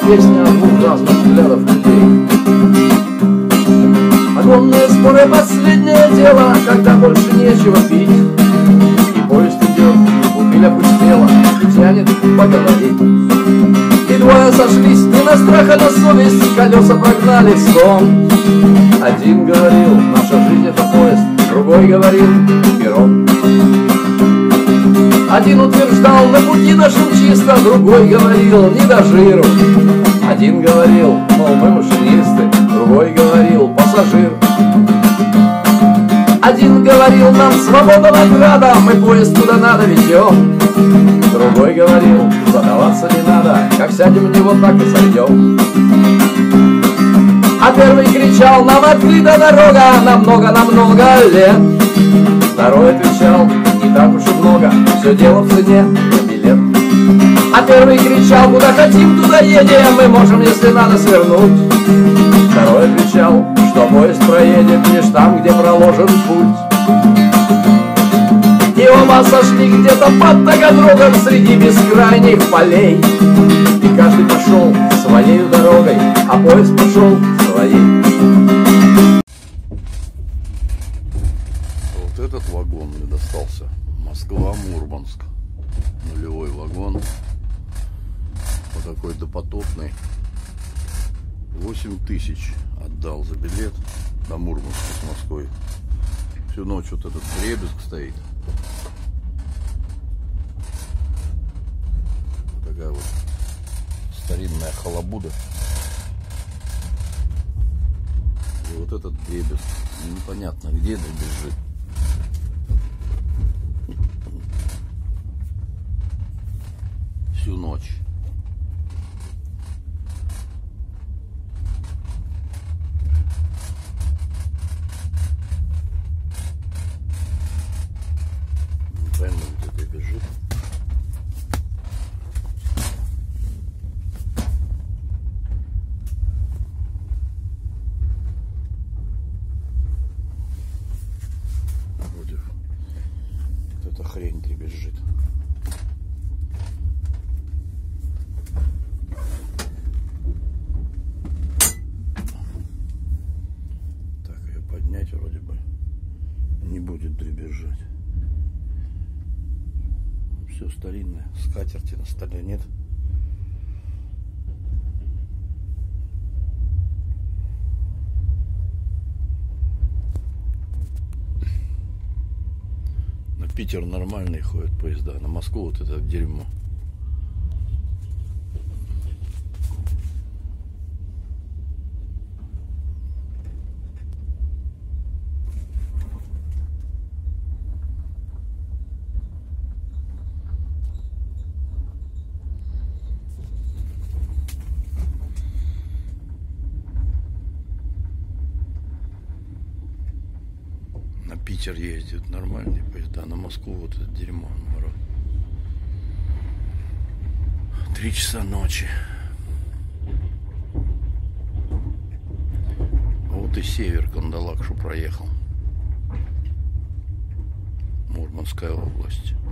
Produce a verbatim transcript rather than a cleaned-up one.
песня двух разных взглядов людей. Огромные споры — последнее дело, когда больше нечего пить. И поезд идет, бутыль опустела, и тянет поговорить. И двое сошлись не на страх, а на совесть, колеса прогнали сон. Один говорил: наша жизнь — это поезд, другой говорил: перрон. Один утверждал: на пути нашем чисто, другой говорил: не до жиру. Один говорил: мол, мы машинисты, другой говорил: пассажир. Один говорил: нам свобода награда, мы поезд куда надо везем. Другой говорил: задаваться не надо, как сядем в него, так и сойдем. А первый кричал: нам открыта дорога на много-намного лет. Второй отвечал: не так уж и много, все дело в цене на билет. А первый кричал: куда хотим, туда едем, мы можем, если надо, свернуть. Второй отвечал, что поезд проедет лишь там, где проложен путь. И оба сошли где-то под Таганрогом среди бескрайних полей. И каждый пошел своей дорогой, а поезд пошел своей. Вот этот вагон мне достался. Москва-Мурманск. Нулевой вагон. Вот такой допотопный. восемь тысяч отдал за билет до Мурманска с Москвой. Всю ночь вот этот дребезг стоит. Вот такая вот старинная халабуда. И вот этот дребезг. Непонятно, где дребезжит. Всю ночь. Правильно где-то бежит. Вроде вот эта хрень дребезжит. Так, ее поднять вроде бы не будет дребезжать. Все старинное, скатерти на столе нет. На Питер нормальные ходят поезда, на Москву вот это дерьмо. На Питер ездят нормальные поезда, на Москву вот это дерьмо, наоборот. Три часа ночи. Вот и север Кандалакшу проехал. Мурманская область.